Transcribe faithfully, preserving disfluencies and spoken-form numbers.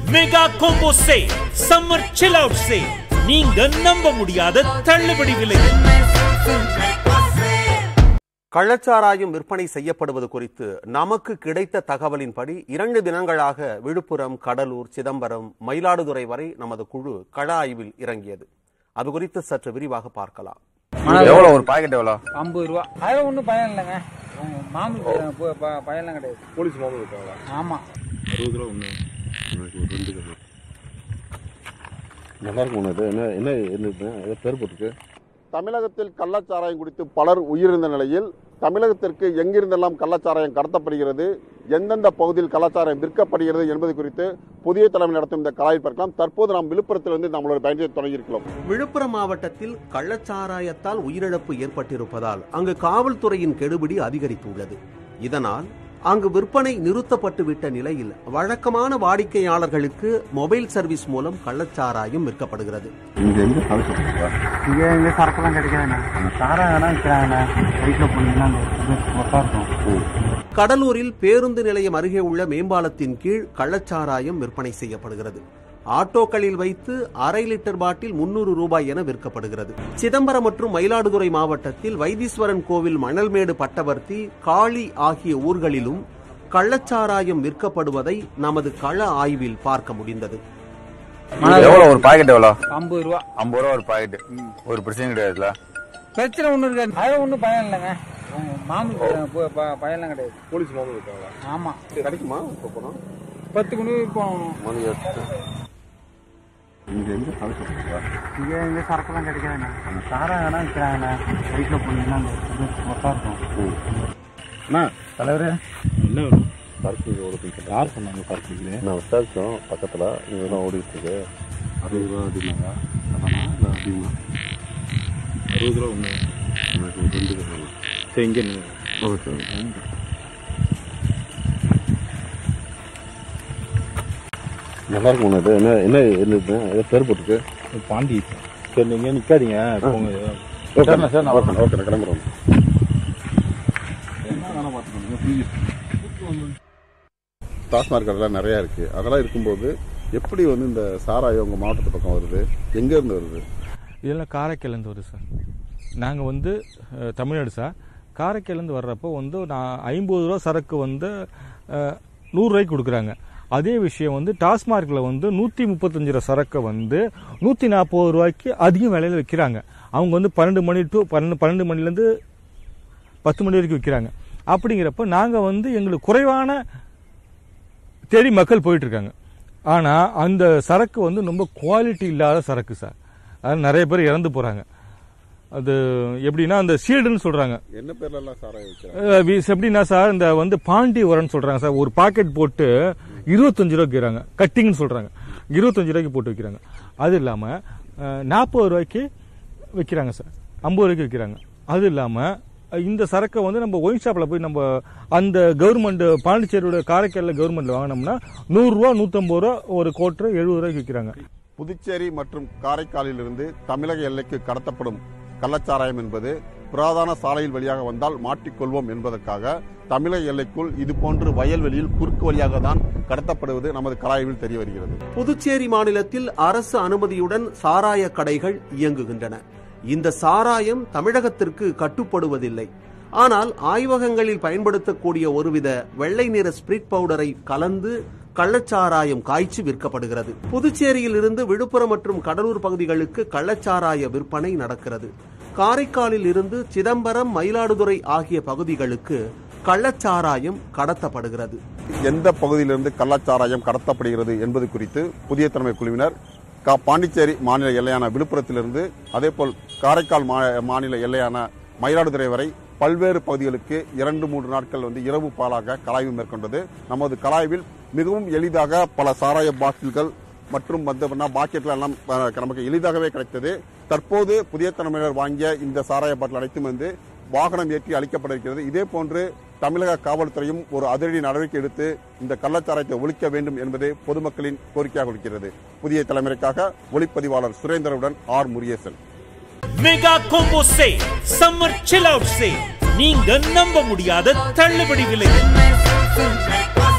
Mega combo சே summer chill out சே நீங்க நம்ப முடியாத தள்ளுபடி விலை. கள்ளச்சாராயம் விற்பனை செய்யப்படுவது குறித்து நமக்கு கிடைத்த தகவலின்படி இரண்டு தினங்களாக விழுப்புரம், கடலூர், சிதம்பரம், மயிலாடுதுறை வரை நமது குழு கள ஆய்வில் இறங்கியது. அது குறித்து சற்று விரிவாக பார்க்கலாம். எவ்வளவு ஒரு பாக்கெட் எவ்வளோ? ஐம்பது ரூபா. அது ஒன்றும் பயன் இல்லைங்க. மாமூல் பயன்லாம் கிடையாது. போலீஸ் மாமூல் இருக்காங்களா? ஆமா. அறுபது ரூபா ஒன்று ரெண்டு நல்லா இருக்கும். ஒன்று என்ன என்ன என்ன பேர் போட்டுருக்கு? தமிழகத்தில் கள்ளச்சாராயம் குடித்து பலர் உயிரிழந்த நிலையில் தமிழகத்திற்கு எங்கிருந்தெல்லாம் கள்ளச்சாராயம் கடத்தப்படுகிறது, எந்தெந்த பகுதியில் கள்ளச்சாராயம் விற்கப்படுகிறது என்பது குறித்து புதிய தலைமை நடத்தும் இந்த கலாய்வு பார்க்கலாம். தற்போது நாம் விழுப்புரத்திலிருந்து நம்மளோட பயணத்தை தொடங்கியிருக்கிறோம். விழுப்புரம் மாவட்டத்தில் கள்ளச்சாராயத்தால் உயிரிழப்பு ஏற்பட்டிருப்பதால் அங்கு காவல்துறையின் கெடுபிடி அதிகரித்துள்ளது. இதனால் அங்கு விற்பனை நிறுத்தப்பட்டு விட்ட நிலையில் வழக்கமான வாடிக்கையாளர்களுக்கு மொபைல் சர்வீஸ் மூலம் கள்ளச்சாராயம் விற்கப்படுகிறது. இங்க எங்க சரக்குலாம் கிடைக்காதுண்ணா. சாராயம்னா விற்கிறாங்கண்ணா. வீட்டில் போனீங்கன்னா கடலூரில் பேருந்து நிலையம் அருகே உள்ள மேம்பாலத்தின் கீழ் கள்ளச்சாராயம் விற்பனை செய்யப்படுகிறது. ஆட்டோக்களில் வைத்து அரை லிட்டர் பாட்டில் முன்னூறு ரூபாய் என விற்கப்படுகிறது. சிதம்பரம் மற்றும் மயிலாடுதுறை மாவட்டத்தில் வைத்தீஸ்வரன் கோவில், மணல்மேடு, பட்டவர்த்தி, காளி ஆகிய ஊர்களிலும் கள்ளச்சாராயம் விற்கப்படுவதை நமது கள ஆய்வில் பார்க்க முடிந்தது. எவ்வளவு ஒரு பாக்கெட் எவ்வளோ? ஐம்பது ரூபா. ஐம்பது ரூபா ஒரு பாக்கெட். ஒரு பிரச்சனை கிடையாதுல? பிரச்சனை ஒன்றும் இருக்காது. அது ஒன்றும் பயன் இல்லைங்க. மாமூல் பயன்லாம் கிடையாது. போலீஸ் மாமூல் இருக்காங்களா? ஆமா. கிடைக்குமா? இப்போ போனோம் பத்து மணி போகணும். இங்க எங்க இங்க எங்க சரக்குலாம் கிடைக்காதுண்ணா. சாராயம்னா விற்கிறாங்கண்ணா. வீட்டில் போனீங்கன்னா மொத்தம் இருக்கும். அண்ணா தலைவரே இல்லை சரக்கு ஓடி யார் சொன்னாங்க? சரக்கு நான் விசாரிச்சோம். பக்கத்தில் இங்கெல்லாம் ஓடிட்டு இருக்கு. அறுபது ரூபா அதிகமாங்க. அதானா அதிகமாக அறுபது ரூபா ஒன்று ரெண்டு சரி. இங்கே ஓகே. நல்லா இருக்கும். ஒன்று என்ன என்ன என்ன ஏதோ பேர் போட்டுருக்கு? பாண்டி. சரி நீங்கள் நிற்காதீங்க. Okay sir. நான் ஓகே ஓகே கிளம்புறோம். என்ன வேணால் பார்த்துக்கோங்க. டாஸ்மார்க் அதெல்லாம் நிறையா இருக்குது. அதெல்லாம் இருக்கும்போது எப்படி வந்து இந்த சாராயம் உங்கள் மாவட்டத்து பக்கம் வருது? எங்கேருந்து வருது? இதெல்லாம் காரைக்கால்லேருந்து வருது சார். நாங்கள் வந்து தமிழ்நாடு சார். காரைக்கால்லேருந்து வர்றப்போ வந்து நான் ஐம்பது ரூபா சரக்கு வந்து நூறுரூவாய்க்கு கொடுக்குறாங்க. அதே விஷயம் வந்து டாஸ்மார்க்கில் வந்து நூற்றி முப்பத்தஞ்சு ரூபா சரக்கை வந்து நூற்றி நாற்பது ரூபாய்க்கு அதிகம் விலையில் விற்கிறாங்க. அவங்க வந்து பன்னெண்டு மணி டு பன்னெண்டு பன்னெண்டு மணிலேருந்து பத்து மணி வரைக்கும் விற்கிறாங்க. அப்படிங்கிறப்ப நாங்கள் வந்து எங்களுக்கு குறைவான தேடி மக்கள் போயிட்டுருக்காங்க. ஆனால் அந்த சரக்கு வந்து ரொம்ப குவாலிட்டி இல்லாத சரக்கு சார். அது நிறைய பேர் இறந்து போகிறாங்க. அது எப்படின்னா அந்த சீல்டுன்னு சொல்கிறாங்க. என்ன பேர்லாம் சாராயம் எப்படின்னா சார் இந்த வந்து பாண்டி உரன்னு சொல்கிறாங்க சார். ஒரு பாக்கெட் போட்டு இருபத்தஞ்சு ரூபாய்க்கு விற்கிறாங்க. கட்டிங்னு சொல்கிறாங்க. இருபத்தஞ்சு ரூபாய்க்கு போட்டு விற்கிறாங்க. அது இல்லாமல் நாற்பது ரூபாய்க்கு விற்கிறாங்க சார். ஐம்பது ரூபாய்க்கு விற்கிறாங்க. அது இல்லாமல் இந்த சரக்கை வந்து நம்ம ஒயின் ஷாப்பில் போய் நம்ம அந்த கவர்மெண்ட் பாண்டிச்சேரியோட காரைக்காலில் கவர்மெண்ட்டில் வாங்கினோம்னா நூறுரூவா நூற்றம்பது ரூபா ஒரு கோட்டர் எழுபது ரூபாய்க்கு விற்கிறாங்க. புதுச்சேரி மற்றும் காரைக்காலிலிருந்து தமிழக எல்லைக்கு கடத்தப்படும் கள்ளச்சாராயம் என்பது புராதன சாலையில் வழியாக வந்தால் மாட்டிக்கொள்வோம் என்பதற்காக தமிழக எல்லைக்குள் இதுபோன்று வயல்வெளியில் குறுக்கு வழியாக தான் கடத்தப்படுவது நமது கலாய்வில் தெரிய வருகிறது. புதுச்சேரி மாநிலத்தில் அரசு அனுமதியுடன் சாராய கடைகள் இயங்குகின்றன. இந்த சாராயம் தமிழகத்திற்கு கட்டுப்படுவதில்லை. ஆனால் ஆய்வகங்களில் பயன்படுத்தக்கூடிய ஒருவித வெள்ளை நிற ஸ்பிரிட் பவுடரை கலந்து கள்ளச்சாராயம் காய்ச்சி விற்கப்படுகிறது. புதுச்சேரியில் இருந்து விழுப்புரம் மற்றும் கடலூர் பகுதிகளுக்கு கள்ளச்சாராய விற்பனை நடக்கிறது. காரைக்காலில் இருந்து சிதம்பரம், மயிலாடுதுறை ஆகிய பகுதிகளுக்கு கள்ளச்சாராயம் கடத்தப்படுகிறது. எந்த பகுதியிலிருந்து கள்ளச்சாராயம் கடத்தப்படுகிறது என்பது குறித்து புதிய தலைமை குழுவினர் பாண்டிச்சேரி மாநில எல்லையான விழுப்புரத்திலிருந்து அதேபோல் காரைக்கால் மாநில எல்லையான மயிலாடுதுறை வரை பல்வேறு பகுதிகளுக்கு இரண்டு மூன்று நாட்கள் வந்து இரவு பாலாக கலாய்வு மேற்கொண்டது. நமது கலாய்வில் மிகவும் எளிதாக பல சாராய பாட்டில்கள் மற்றும் பாக்கெட்கள் எல்லாம் நமக்கு எளிதாகவே கிடைத்தது. தற்போது புதிய தலைமையினர் வாங்கிய இந்த சாராய பாட்டில் அனைத்தும் வந்து வாகனம் ஏற்றி அளிக்கப்பட இருக்கிறது. இதே போன்று தமிழக காவல்துறையும் ஒரு அதிரடி நடவடிக்கை எடுத்து இந்த கள்ளச்சாராயத்தை ஒழிக்க வேண்டும் என்பது பொதுமக்களின் கோரிக்கையாக இருக்கிறது. புதிய தலைமுறைக்காக ஒளிப்பதிவாளர் சுரேந்திரனுடன் ஆர் முருகேசன். மெகா கோம்போ சே சம்மர் சில் அவுட் சே நீங்க நம்ப முடியாத தள்ளுபடி விலை.